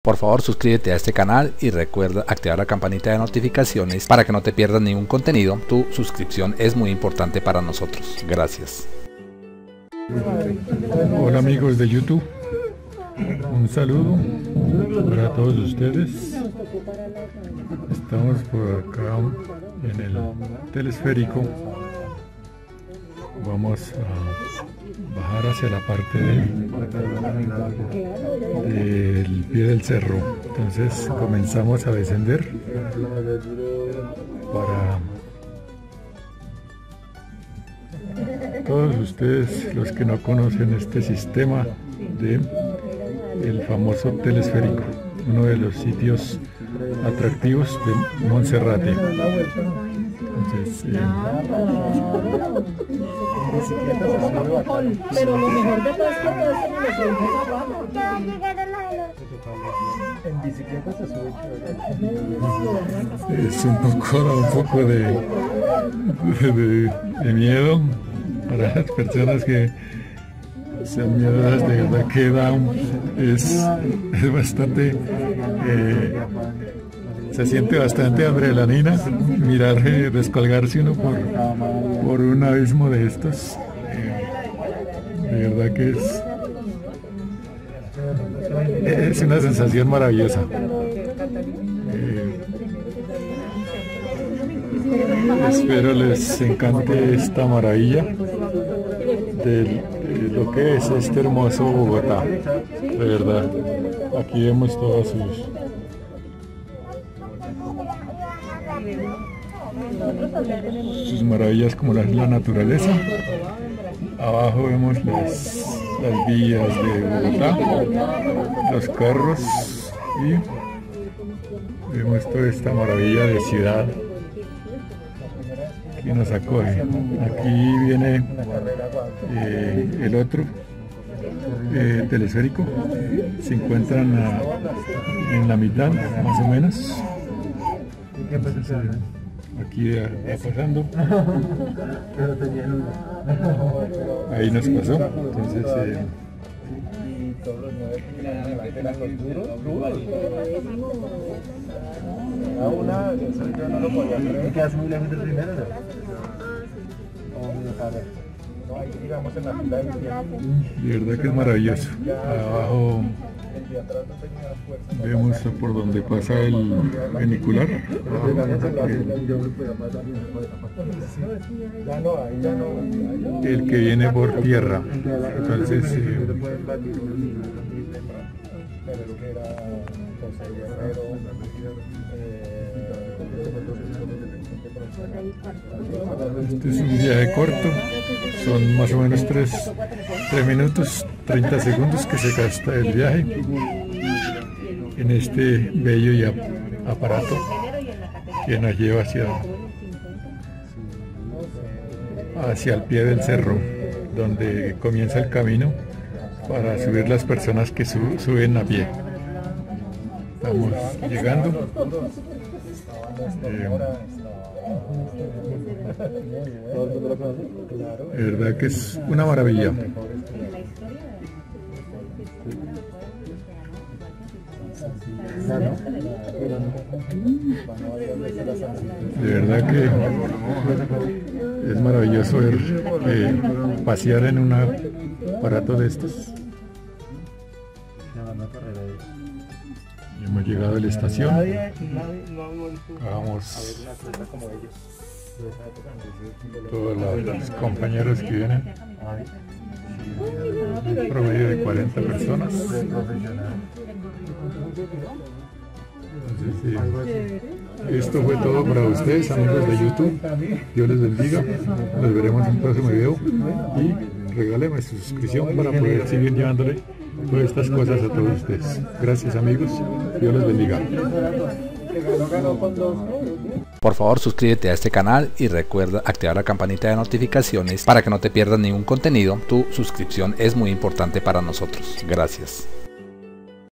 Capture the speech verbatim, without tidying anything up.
Por favor, suscríbete a este canal y recuerda activar la campanita de notificaciones para que no te pierdas ningún contenido. Tu suscripción es muy importante para nosotros. Gracias. Hola amigos de YouTube, un saludo para todos ustedes. Estamos por acá en el telesférico. Vamos a bajar hacia la parte de, del pie del cerro. Entonces comenzamos a descender para todos ustedes los que no conocen este sistema de el famoso telesférico, uno de los sitios atractivos de Monserrate. Entonces, eh, pero lo mejor de todo es que todo esto me lo subimos abajo. En bicicleta se sube. Es un poco, un poco de, de, de miedo para las personas que sean miedosas, de verdad que da un, es, es bastante, eh, se siente bastante adrenalina mirar eh, descolgarse uno por, por un abismo de estos. Eh, de verdad que es, es una sensación maravillosa. Eh, espero les encante esta maravilla de lo que es este hermoso Bogotá. De verdad, aquí vemos todas sus sus maravillas, como la, la naturaleza. Abajo vemos las, las vías de Bogotá, los carros, y vemos toda esta maravilla de ciudad que nos acoge. Aquí viene eh, el otro eh, telesférico. Se encuentran a, en la mitad, más o menos. Entonces, eh, aquí va pasando. Ahí nos pasó. Entonces, eh, a una, eso yo no lo podía creer. ¿Y quedas muy lejos del primero? No, ahí digamos en la fila de izquierda. De verdad que es maravilloso. Abajo vemos por donde pasa el funicular, el que viene por tierra. Entonces, eh, este es un viaje corto, son más o menos tres minutos, treinta segundos que se gasta el viaje en este bello y aparato que nos lleva hacia, hacia el pie del cerro, donde comienza el camino para subir las personas que su, suben a pie. Estamos llegando. Eh, de verdad que es una maravilla. De verdad que es maravilloso ver eh, pasear en un aparato de estos. Hemos llegado a la estación. Vamos todos los compañeros que vienen, un promedio de cuarenta personas. Entonces, sí, esto fue todo para ustedes, amigos de YouTube. Dios les bendiga. Nos veremos en un próximo video y regáleme su suscripción para poder seguir llevándole todas estas cosas a todos ustedes. Gracias, amigos. Dios les bendiga. Por favor, suscríbete a este canal y recuerda activar la campanita de notificaciones para que no te pierdas ningún contenido. Tu suscripción es muy importante para nosotros. Gracias.